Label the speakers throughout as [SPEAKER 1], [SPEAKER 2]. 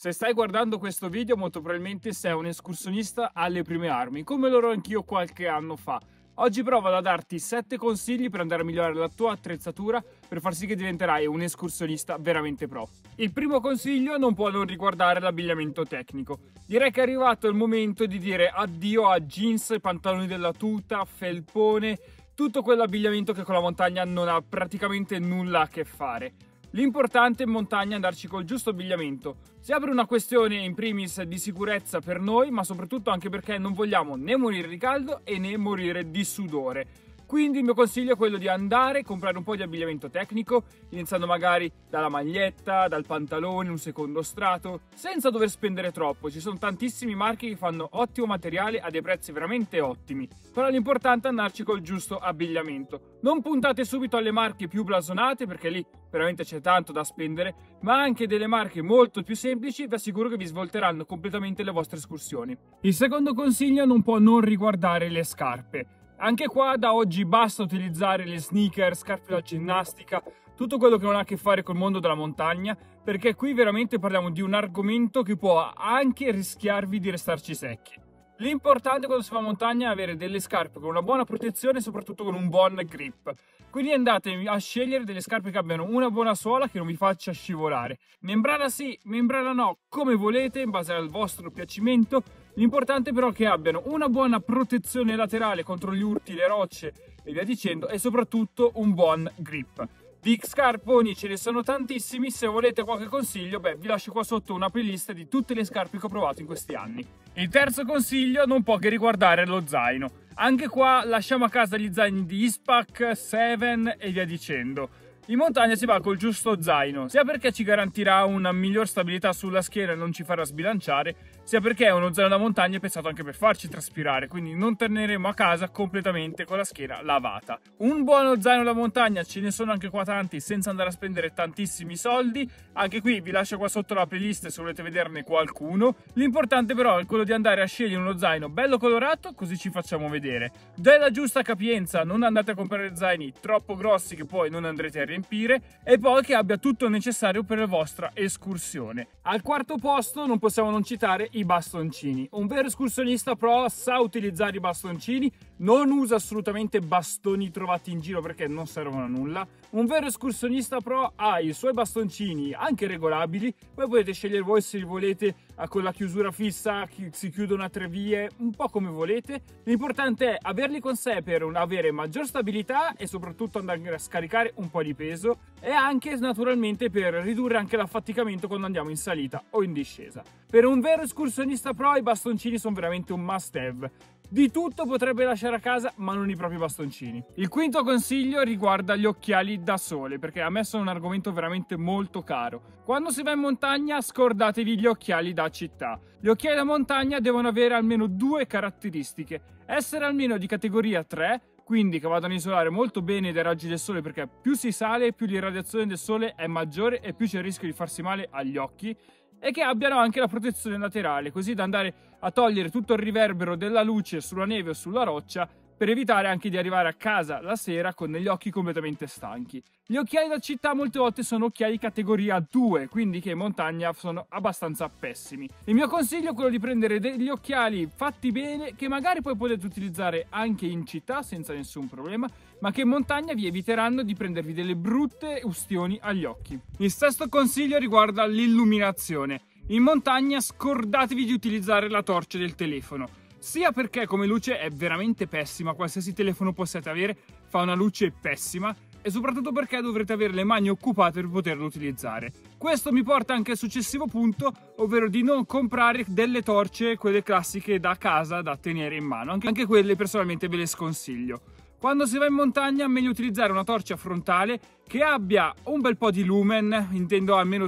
[SPEAKER 1] Se stai guardando questo video, molto probabilmente sei un escursionista alle prime armi, come lo ero anch'io qualche anno fa. Oggi provo a darti 7 consigli per andare a migliorare la tua attrezzatura per far sì che diventerai un escursionista veramente pro. Il primo consiglio non può non riguardare l'abbigliamento tecnico. Direi che è arrivato il momento di dire addio a jeans, pantaloni della tuta, felpone, tutto quell'abbigliamento che con la montagna non ha praticamente nulla a che fare. L'importante in montagna è andarci col giusto abbigliamento, sia per una questione in primis di sicurezza per noi, ma soprattutto anche perché non vogliamo né morire di caldo e né morire di sudore. Quindi il mio consiglio è quello di andare a comprare un po' di abbigliamento tecnico, iniziando magari dalla maglietta, dal pantalone, un secondo strato, senza dover spendere troppo. Ci sono tantissimi marchi che fanno ottimo materiale a dei prezzi veramente ottimi, però l'importante è andarci col giusto abbigliamento. Non puntate subito alle marche più blasonate perché lì veramente c'è tanto da spendere, ma anche delle marche molto più semplici vi assicuro che vi svolteranno completamente le vostre escursioni. Il secondo consiglio non può non riguardare le scarpe. Anche qua da oggi basta utilizzare le sneaker, scarpe da ginnastica, tutto quello che non ha a che fare col mondo della montagna, perché qui veramente parliamo di un argomento che può anche rischiarvi di restarci secchi. L'importante quando si va in montagna è avere delle scarpe con una buona protezione e soprattutto con un buon grip. Quindi andate a scegliere delle scarpe che abbiano una buona suola che non vi faccia scivolare. Membrana sì, membrana no, come volete, in base al vostro piacimento. L'importante però è che abbiano una buona protezione laterale contro gli urti, le rocce e via dicendo e soprattutto un buon grip. Di scarponi ce ne sono tantissimi, se volete qualche consiglio, vi lascio qua sotto una playlist di tutte le scarpe che ho provato in questi anni. Il terzo consiglio non può che riguardare lo zaino. Anche qua lasciamo a casa gli zaini di Eastpak, Seven e via dicendo. In montagna si va col giusto zaino, sia perché ci garantirà una miglior stabilità sulla schiena e non ci farà sbilanciare, sia perché è uno zaino da montagna pensato anche per farci traspirare, quindi non torneremo a casa completamente con la schiena lavata. Un buono zaino da montagna, ce ne sono anche qua tanti senza andare a spendere tantissimi soldi, anche qui vi lascio qua sotto la playlist se volete vederne qualcuno. L'importante però è quello di andare a scegliere uno zaino bello colorato, così ci facciamo vedere. Della giusta capienza, non andate a comprare zaini troppo grossi che poi non andrete a riempire, e poi che abbia tutto il necessario per la vostra escursione. Al quarto posto non possiamo non citare i bastoncini. Un vero escursionista pro sa utilizzare i bastoncini, non usa assolutamente bastoni trovati in giro perché non servono a nulla. Un vero escursionista pro ha i suoi bastoncini anche regolabili, poi potete scegliere voi se li volete con la chiusura fissa, si chiudono a 3 vie, un po' come volete. L'importante è averli con sé per avere maggior stabilità e soprattutto andare a scaricare un po' di peso e anche naturalmente per ridurre anche l'affaticamento quando andiamo in salita o in discesa. Per un vero escursionista pro i bastoncini sono veramente un must have. Di tutto potrebbe lasciare a casa, ma non i propri bastoncini. Il quinto consiglio riguarda gli occhiali da sole, perché a me sono un argomento veramente molto caro. Quando si va in montagna, scordatevi gli occhiali da città. Gli occhiali da montagna devono avere almeno 2 caratteristiche. Essere almeno di categoria 3, quindi che vadano a isolare molto bene dai raggi del sole, perché più si sale, più l'irradiazione del sole è maggiore e più c'è il rischio di farsi male agli occhi, e che abbiano anche la protezione laterale, così da andare a togliere tutto il riverbero della luce sulla neve o sulla roccia, per evitare anche di arrivare a casa la sera con gli occhi completamente stanchi. Gli occhiali da città molte volte sono occhiali categoria 2, quindi che in montagna sono abbastanza pessimi. Il mio consiglio è quello di prendere degli occhiali fatti bene, che magari poi potete utilizzare anche in città senza nessun problema, ma che in montagna vi eviteranno di prendervi delle brutte ustioni agli occhi. Il sesto consiglio riguarda l'illuminazione. In montagna scordatevi di utilizzare la torcia del telefono, sia perché come luce è veramente pessima, qualsiasi telefono possiate avere fa una luce pessima, e soprattutto perché dovrete avere le mani occupate per poterlo utilizzare. Questo mi porta anche al successivo punto, ovvero di non comprare delle torce, quelle classiche da casa da tenere in mano, anche quelle personalmente ve le sconsiglio. Quando si va in montagna è meglio utilizzare una torcia frontale che abbia un bel po' di lumen, intendo almeno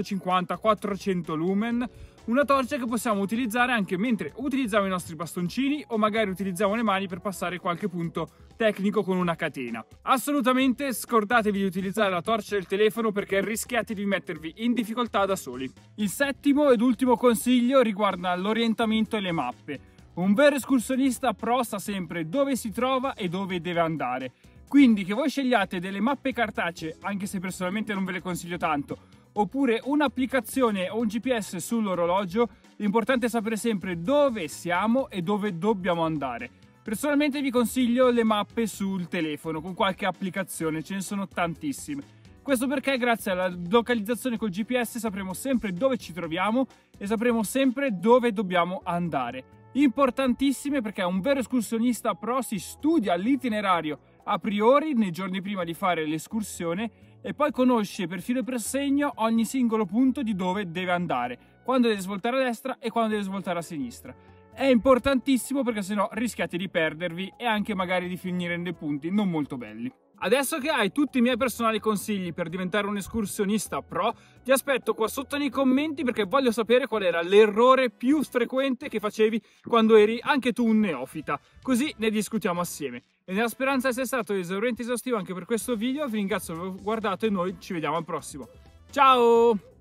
[SPEAKER 1] 350-400 lumen, una torcia che possiamo utilizzare anche mentre utilizziamo i nostri bastoncini o magari utilizziamo le mani per passare qualche punto tecnico con una catena. Assolutamente scordatevi di utilizzare la torcia del telefono perché rischiate di mettervi in difficoltà da soli. Il settimo ed ultimo consiglio riguarda l'orientamento e le mappe. Un vero escursionista pro sa sempre dove si trova e dove deve andare. Quindi che voi scegliate delle mappe cartacee, anche se personalmente non ve le consiglio tanto, oppure un'applicazione o un GPS sull'orologio, l'importante è sapere sempre dove siamo e dove dobbiamo andare. Personalmente vi consiglio le mappe sul telefono con qualche applicazione, ce ne sono tantissime. Questo perché grazie alla localizzazione col GPS sapremo sempre dove ci troviamo e sapremo sempre dove dobbiamo andare. Importantissime perché un vero escursionista pro si studia l'itinerario a priori nei giorni prima di fare l'escursione e poi conosce per filo e per segno ogni singolo punto di dove deve andare, quando deve svoltare a destra e quando deve svoltare a sinistra. È importantissimo perché sennò rischiate di perdervi e anche magari di finire in dei punti non molto belli. Adesso che hai tutti i miei personali consigli per diventare un escursionista pro, ti aspetto qua sotto nei commenti perché voglio sapere qual era l'errore più frequente che facevi quando eri anche tu un neofita, così ne discutiamo assieme. E nella speranza di essere stato esauriente e esaustivo anche per questo video, vi ringrazio per aver guardato e noi ci vediamo al prossimo. Ciao!